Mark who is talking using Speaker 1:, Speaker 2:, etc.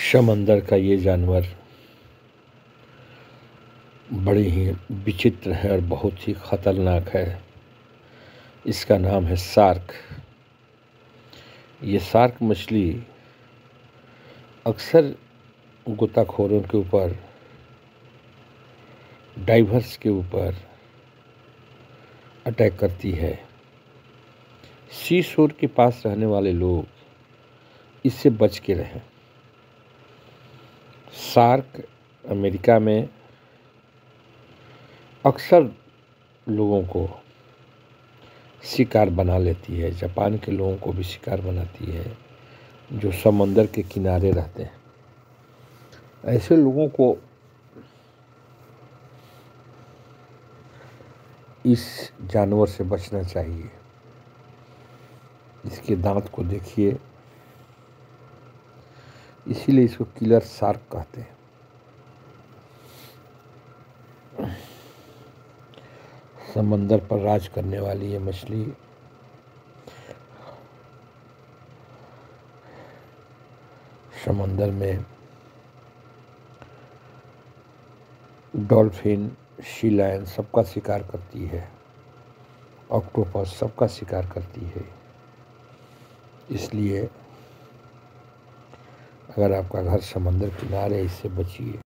Speaker 1: समंदर का ये जानवर बड़े ही विचित्र है और बहुत ही खतरनाक है। इसका नाम है शार्क। ये शार्क मछली अक्सर गोताखोरों के ऊपर, डाइवर्स के ऊपर अटैक करती है। सी शोर के पास रहने वाले लोग इससे बच के रहें। शार्क अमेरिका में अक्सर लोगों को शिकार बना लेती है। जापान के लोगों को भी शिकार बनाती है जो समंदर के किनारे रहते हैं। ऐसे लोगों को इस जानवर से बचना चाहिए। इसके दांत को देखिए, इसीलिए इसको किलर शार्क कहते हैं। समंदर पर राज करने वाली ये मछली समंदर में डॉल्फिन, सी लायन सबका शिकार करती है। ऑक्टोपस सबका शिकार करती है। इसलिए अगर आपका घर समंदर किनारे, इससे बचिए।